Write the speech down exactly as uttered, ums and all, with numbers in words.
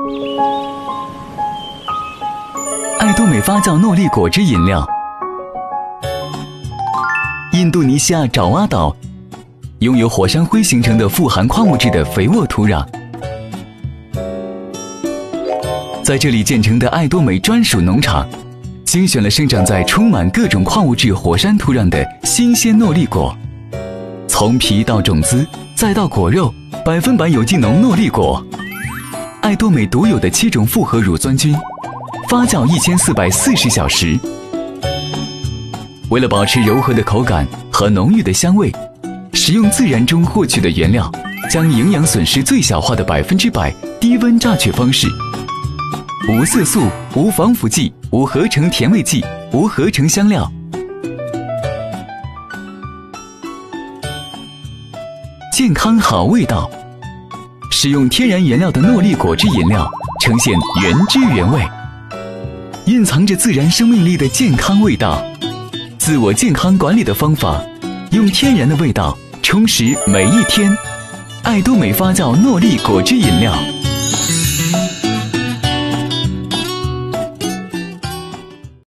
爱多美发酵诺丽果汁饮料。印度尼西亚爪哇岛拥有火山灰形成的富含矿物质的肥沃土壤，在这里建成的爱多美专属农场，精选了生长在充满各种矿物质火山土壤的新鲜诺丽果，从皮到种子再到果肉，百分百有机农诺丽果。爱多美独有的七种复合乳酸菌，发酵一千四百四十小时。为了保持柔和的口感和浓郁的香味，使用自然中获取的原料，将营养损失最小化的百分之百低温榨取方式，无色素、无防腐剂、无合成甜味剂、无合成香料。健康好味道，使用天然原料的诺丽果汁饮料，呈现原汁原味，蕴藏着自然生命力的健康味道。自我健康管理的方法，用天然的味道充实每一天。爱多美发酵诺丽果汁饮料。